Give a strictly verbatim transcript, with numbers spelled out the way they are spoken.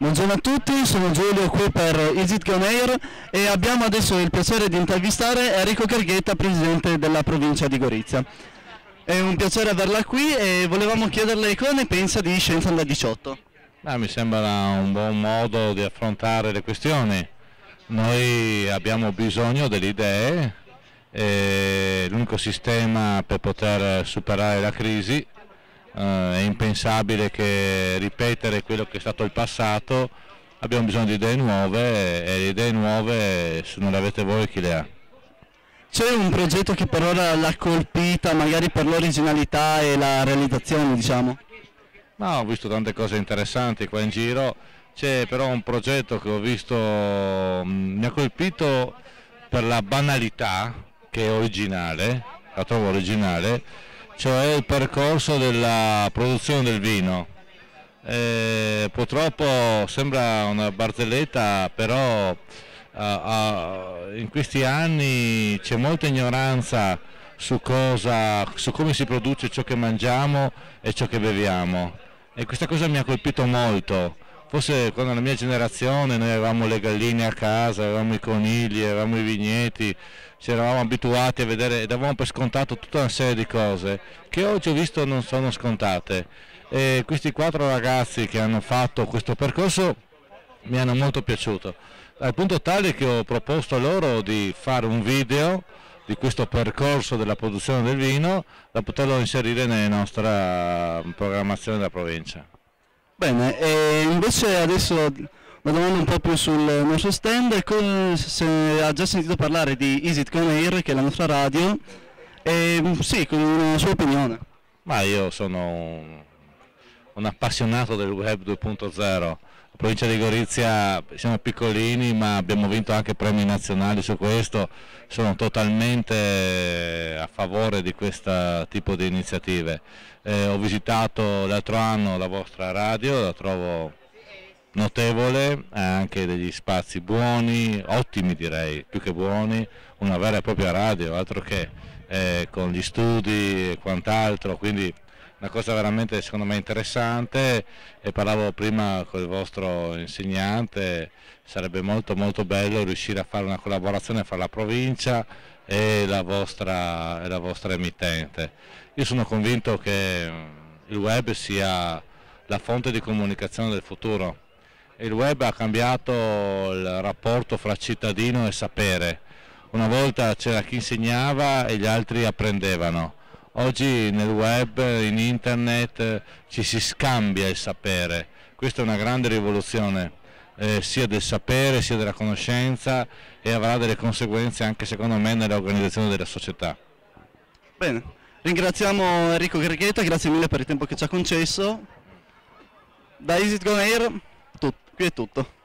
Buongiorno a tutti, sono Giulio qui per Is It Gone Air e abbiamo adesso il piacere di intervistare Enrico Carghetta, presidente della provincia di Gorizia. È un piacere averla qui e volevamo chiederle cosa ne pensa di Scienza Under diciotto. Ah, mi sembra un buon modo di affrontare le questioni. Noi abbiamo bisogno delle idee, è l'unico sistema per poter superare la crisi. Uh, è impensabile che ripetere quello che è stato il passato, abbiamo bisogno di idee nuove e le idee nuove, se non le avete voi, chi le ha? C'è un progetto che per ora l'ha colpita, magari per l'originalità e la realizzazione, diciamo? No, ho visto tante cose interessanti qua in giro, c'è però un progetto che ho visto, mh, mi ha colpito per la banalità, che è originale, la trovo originale, cioè il percorso della produzione del vino. Eh, purtroppo sembra una barzelletta, però uh, uh, in questi anni c'è molta ignoranza su, cosa, su come si produce ciò che mangiamo e ciò che beviamo, e questa cosa mi ha colpito molto. Forse quando la mia generazione noi avevamo le galline a casa, avevamo i conigli, avevamo i vigneti, ci eravamo abituati a vedere e davamo per scontato tutta una serie di cose che oggi ho visto non sono scontate. E questi quattro ragazzi che hanno fatto questo percorso mi hanno molto piaciuto, al punto tale che ho proposto loro di fare un video di questo percorso della produzione del vino da poterlo inserire nella nostra programmazione della provincia. Bene, e invece adesso una domanda un po' più sul nostro stand, se ha già sentito parlare di Is It Gone Air, che è la nostra radio, e sì, con una sua opinione. Ma io sono un, un appassionato del web due punto zero, la provincia di Gorizia siamo piccolini ma abbiamo vinto anche premi nazionali su questo, sono totalmente a favore di questo tipo di iniziative. Eh, ho visitato l'altro anno la vostra radio, la trovo notevole, ha anche degli spazi buoni, ottimi direi, più che buoni, una vera e propria radio, altro che eh, con gli studi e quant'altro, quindi una cosa veramente secondo me interessante. E parlavo prima con il vostro insegnante, sarebbe molto molto bello riuscire a fare una collaborazione fra la provincia e la vostra, e la vostra emittente. Io sono convinto che il web sia la fonte di comunicazione del futuro. Il web ha cambiato il rapporto fra cittadino e sapere. Una volta c'era chi insegnava e gli altri apprendevano. Oggi nel web, in internet, ci si scambia il sapere. Questa è una grande rivoluzione, eh, sia del sapere sia della conoscenza, e avrà delle conseguenze anche secondo me nell'organizzazione della società. Bene, ringraziamo Enrico Carghetta, grazie mille per il tempo che ci ha concesso. Da Is It Gone Air, qui è tutto.